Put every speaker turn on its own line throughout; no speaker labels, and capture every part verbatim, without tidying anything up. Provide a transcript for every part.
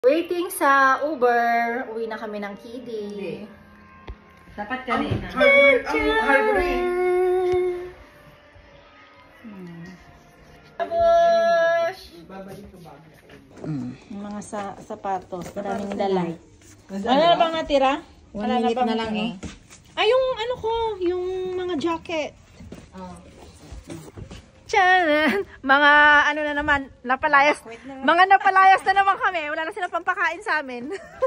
Waiting sa Uber. Uwi na kami ng Kiddy.
Dapat kanina.
Ang harbor
Mm. Yung mga sa sapatos, maraming dala. Ano na bang natira? Wala na bang na lang eh. Ay, yung ano ko, yung mga jacket. Oh. Tiyan! Mga ano na naman, napalayas. Mga napalayas na naman kami. Wala na silang pampakain sa amin.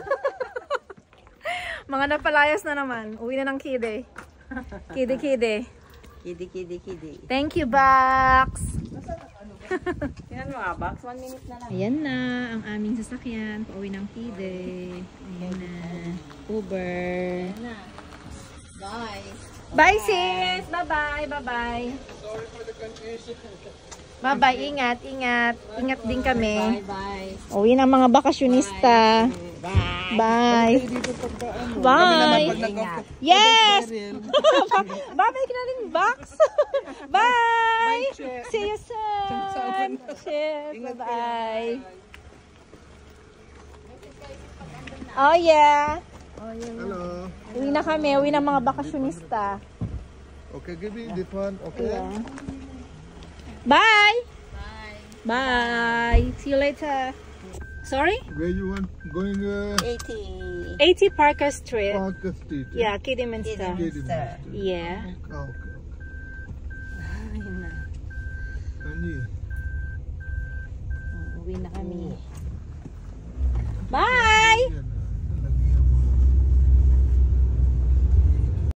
Mga napalayas na naman. Uwi na ng Kiddy. Kiddy, Kiddy.
Kiddy, Kiddy, Kiddy.
Thank you, Box.
Tingnan mo nga, Box. One minute na lang.
Ayan na ang aming sasakyan. Pauwi ng Kiddy. Ayan na. Uber.
Ayan na. Bye.
Bye, sis! Bye-bye! Bye-bye!
Sorry for the confusion.
Bye-bye! Ingat! Ingat! Ingat din kami.
Bye-bye.
Uwi ng mga bakasyonista. Bye! Bye! Yes! Bye-bye ka na rin, Box! Bye! See you soon! Cheers! Bye-bye! Oh, yeah!
Hello.
Uwi na kami. Uwi ng mga bakasyonista.
Okay, give me this one. Okay.
Yeah. Bye! Bye! Bye! See you later. Sorry?
Where you want going? Uh,
eighty.
eighty Parker Street.
Parker Street.
Yeah, Kidderminster.
Kidderminster.
Yeah.
Okay.